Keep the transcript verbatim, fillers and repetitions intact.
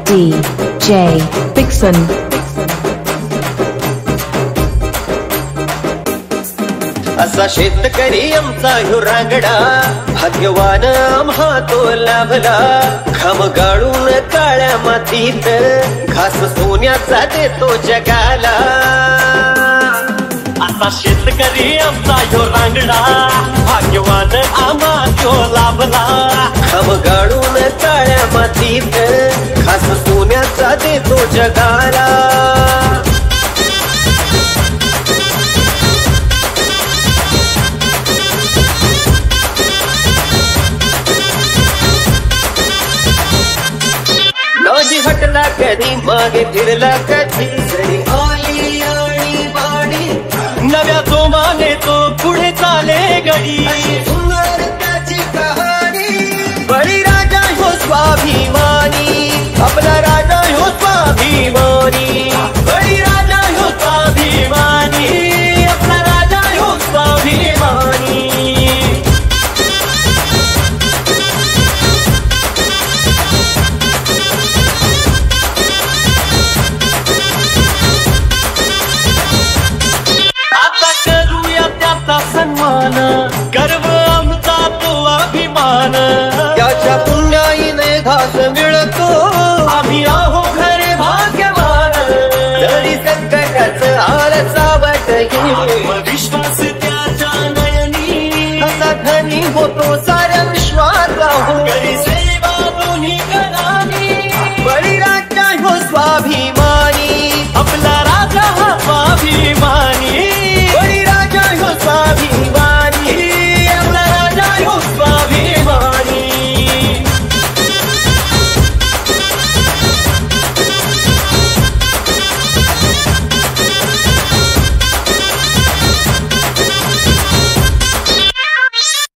D J Dixon. असा शेतकरी आमचा ह्यो रांगडा, भाग्यवान आम्हा तो लाभला. घाम गाळून काळ्या मातीत घास सोन्याचा देतो जगाला. असा शेतकरी आमचा ह्यो रांगडा, भाग्यवान आम्हा तो लाभला. घाम गाळून काळ्या मातीत घास सोन्याचा देतो जगाला. नाही हटला कधी, मागे फिरला कधी, जरी आली आणि बाडी नव्या जोमाने तो पुढे चाले गडी. सुंदर त्याची कहाणी. बळीराजा ह्यो स्वाभिमानी, आपला राजा ह्यो स्वाभिमानी. बळीराजा ह्यो स्वाभिमानी, आपला राजा ह्यो स्वाभिमानी. सन्मान गर्व आमचा तो अभिमान. त्याच्या पुण्याईने घास मिळतो, आम्ही आहो खरे भाग्यवान. तरी संकटाचं आलं सावट घे, विश्वास त्याच्या नयनी असा धनी होतो साऱ्या विश्वाचा हो. करी सेवा दोन्ही कलानी. बळीराजा ह्यो स्वाभिमान.